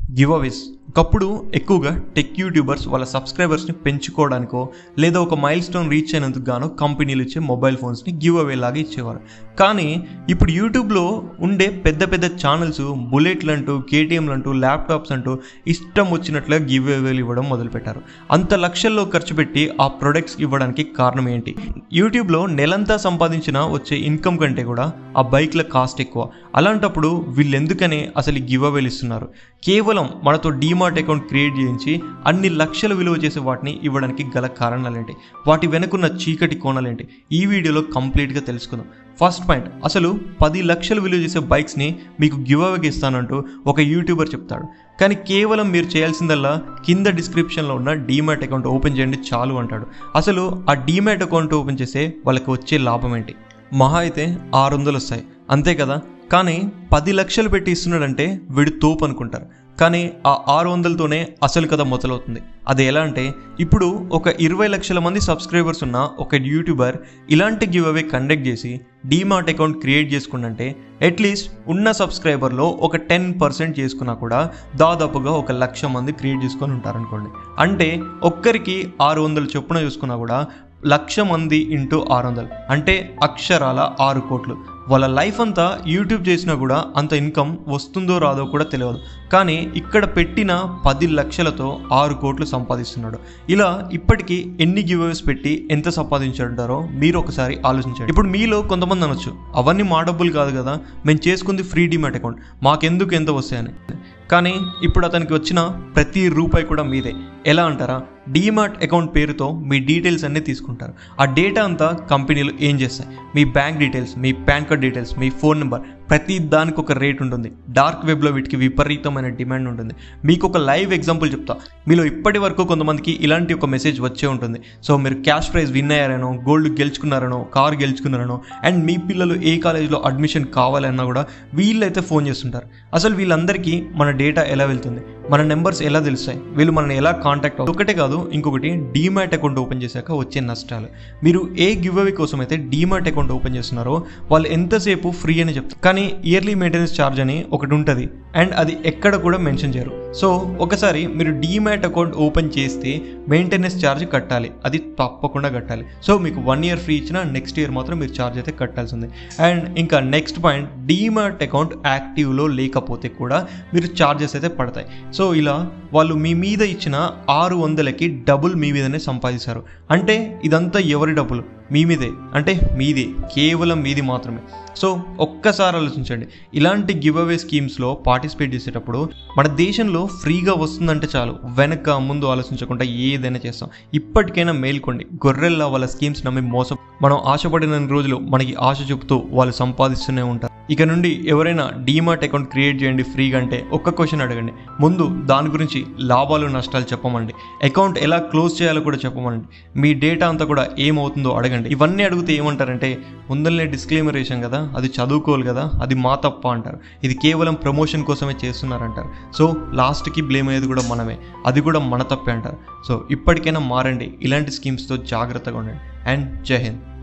Give అవేస్ ఒకప్పుడు ఎక్కువగా tech YouTubers వాళ్ళ సబ్స్క్రైబర్స్ని పెంచుకోవడానికో లేదా ఒక మైల్ స్టోన్ రీచ్ అయినందుకు గానో కంపెనీలు ఇచ్చే మొబైల్ ఫోన్స్ని గివ్ అవే లాగా ఇచ్చేవారు. కానీ ఇప్పుడు యూట్యూబ్లో ఉండే పెద్ద పెద్ద ఛానల్స్ బుల్లెట్లు అంటూ, కేటీఎంలు అంటూ, ల్యాప్టాప్స్ అంటూ ఇష్టం వచ్చినట్లుగా గివ్ అవేలు ఇవ్వడం మొదలుపెట్టారు. అంత లక్షల్లో ఖర్చు పెట్టి ఆ ప్రొడక్ట్స్ ఇవ్వడానికి కారణం ఏంటి? యూట్యూబ్లో నెలంతా సంపాదించిన వచ్చే ఇన్కమ్ కంటే కూడా ఆ బైక్ల కాస్ట్ ఎక్కువ. అలాంటప్పుడు వీళ్ళు ఎందుకనే అసలు ఈ గివ్ అవేలు ఇస్తున్నారు? కేవలం మనతో డీమార్ట్ అకౌంట్ క్రియేట్ చేయించి అన్ని లక్షల విలువ చేసే వాటిని ఇవ్వడానికి గల కారణాలేంటి, వాటి వెనుకున్న చీకటి కోణాలేంటి, ఈ వీడియోలో కంప్లీట్గా తెలుసుకుందాం. ఫస్ట్ పాయింట్, అసలు 10 లక్షలు విలువ చేసే బైక్స్ని మీకు గివ్ అవేకి ఇస్తానంటూ ఒక యూట్యూబర్ చెప్తాడు. కానీ కేవలం మీరు చేయాల్సిందల్లా కింద డిస్క్రిప్షన్లో ఉన్న డీమార్ట్ అకౌంట్ ఓపెన్ చేయండి చాలు అంటాడు. అసలు ఆ డీమార్ట్ అకౌంట్ ఓపెన్ చేస్తే వాళ్ళకి వచ్చే లాభం ఏంటి? మహా అయితే 600 వస్తాయి, అంతే కదా. కానీ 10 లక్షలు పెట్టి ఇస్తున్నాడంటే వీడు తోపు అనుకుంటారు. కానీ ఆ 600తోనే అసలు కథ మొదలవుతుంది. అది ఎలా అంటే, ఇప్పుడు ఒక 20 లక్షల మంది సబ్స్క్రైబర్స్ ఉన్న ఒక యూట్యూబర్ ఇలాంటి గివ్ అవే కండక్ట్ చేసి డీమార్ట్ అకౌంట్ క్రియేట్ చేసుకుంటే అట్లీస్ట్ ఉన్న సబ్స్క్రైబర్లో ఒక 10% చేసుకున్నా కూడా దాదాపుగా 1,00,000 మంది క్రియేట్ చేసుకొని ఉంటారనుకోండి. అంటే ఒక్కరికి 600 చొప్పున చూసుకున్నా కూడా 1,00,000 మంది ఇంటూ 600 అంటే అక్షరాల 6 కోట్లు. వాళ్ళ లైఫ్ అంతా యూట్యూబ్ చేసినా కూడా అంత ఇన్కమ్ వస్తుందో రాదో కూడా తెలియదు. కానీ ఇక్కడ పెట్టిన 10 లక్షలతో 6 కోట్లు సంపాదిస్తున్నాడు. ఇలా ఇప్పటికీ ఎన్ని గివ్ అవేస్ పెట్టి ఎంత సంపాదించారంటారో మీరు ఒకసారి ఆలోచించండి. ఇప్పుడు మీలో కొంతమంది అనొచ్చు, అవన్నీ మా డబ్బులు కాదు కదా, మేము చేసుకుంది ఫ్రీ డీమార్ట్ అకౌంట్, మాకెందుకు ఎంత వస్తాయని. కానీ ఇప్పుడు అతనికి వచ్చిన ప్రతి రూపాయి కూడా మీదే. ఎలా అంటారా? డీమార్ట్ అకౌంట్ పేరుతో మీ డీటెయిల్స్ అన్నీ తీసుకుంటారు. ఆ డేటా అంతా కంపెనీలు ఏం చేస్తాయి? మీ బ్యాంక్ డీటెయిల్స్, మీ పాన్ కార్డ్ డీటెయిల్స్, మీ ఫోన్ నెంబర్, ప్రతి దానికి ఒక రేట్ ఉంటుంది. డార్క్ వెబ్లో వీటికి విపరీతమైన డిమాండ్ ఉంటుంది. మీకు ఒక లైవ్ ఎగ్జాంపుల్ చెప్తా. మీలో ఇప్పటి వరకు కొంతమందికి ఇలాంటి ఒక మెసేజ్ వచ్చే ఉంటుంది. సో మీరు క్యాష్ ప్రైజ్ విన్ అయ్యారనో, గోల్డ్ గెలుచుకున్నారనో, కార్ గెలుచుకున్నారనో, అండ్ మీ పిల్లలు ఏ కాలేజీలో అడ్మిషన్ కావాలన్నా కూడా వీళ్ళైతే ఫోన్ చేస్తుంటారు. అసలు వీళ్ళందరికీ మన డేటా ఎలా వెళ్తుంది, మన నెంబర్స్ ఎలా తెలుస్తాయి, వీళ్ళు మనల్ని ఎలా కాంటాక్ట్ అవుతారు? ఒకటే కాదు, ఇంకొకటి డీమార్ట్ అకౌంట్ ఓపెన్ చేశాక వచ్చే నష్టాలు. మీరు ఏ గివ్ అవే కోసం అయితే డీమార్ట్ అకౌంట్ ఓపెన్ చేస్తున్నారో వాళ్ళు ఎంతసేపు ఫ్రీ అని చెప్తారు, కానీ ఇయర్లీ మెయింటెనెన్స్ ఛార్జ్ అని ఒకటి ఉంటుంది, అండ్ అది ఎక్కడ కూడా మెన్షన్ చేయరు. సో ఒకసారి మీరు డీమార్ట్ అకౌంట్ ఓపెన్ చేస్తే మెయింటెనెన్స్ ఛార్జ్ కట్టాలి, అది తప్పకుండా కట్టాలి. సో మీకు 1 ఇయర్ ఫ్రీ ఇచ్చినా నెక్స్ట్ ఇయర్ మాత్రం మీరు ఛార్జ్ అయితే కట్టాల్సిందే. అండ్ ఇంకా నెక్స్ట్ పాయింట్, డీమార్ట్ అకౌంట్ యాక్టివ్లో లేకపోతే కూడా మీరు ఛార్జెస్ అయితే పడతాయి. సో ఇలా వాళ్ళు మీ మీద ఇచ్చిన 600కి డబుల్ మీ మీదనే సంపాదిస్తారు. అంటే ఇదంతా ఎవరి డబ్బులు? మీ మీదే, అంటే మీది, కేవలం మీది మాత్రమే. సో ఒక్కసారి ఆలోచించండి, ఇలాంటి గివ్ అవే స్కీమ్స్లో పార్టిసిపేట్ చేసేటప్పుడు మన దేశంలో ఫ్రీగా వస్తుందంటే చాలు, వెనక ముందు ఆలోచించకుండా ఏదైనా చేస్తాం. ఇప్పటికైనా మేల్కోండి. గొర్రెల్లా వాళ్ళ స్కీమ్స్ నమ్మి మోసం మనం ఆశపడిన రోజులు మనకి ఆశ చూపుతూ వాళ్ళు సంపాదిస్తూనే ఉంటారు. ఇక నుండి ఎవరైనా డీమార్ట్ అకౌంట్ క్రియేట్ చేయండి ఫ్రీగా అంటే ఒక్క క్వశ్చన్ అడగండి. ముందు దాని గురించి లాభాలు నష్టాలు చెప్పమండి, అకౌంట్ ఎలా క్లోజ్ చేయాలో కూడా చెప్పమండి, మీ డేటా అంతా కూడా ఏమవుతుందో అడగండి. ఇవన్నీ అడిగితే ఏమంటారంటే, ముందరనే డిస్క్లైమర్ వేసాం కదా, అది చదువుకోవాలి కదా, అది మా తప్ప అంటారు. ఇది కేవలం ప్రమోషన్ కోసమే చేస్తున్నారంటారు. సో లాస్ట్కి బ్లేమ్ అయ్యేది కూడా మనమే, అది కూడా మన తప్పే అంటారు. సో ఇప్పటికైనా మారండి, ఇలాంటి స్కీమ్స్తో జాగ్రత్తగా ఉండండి. అండ్ జై హింద్.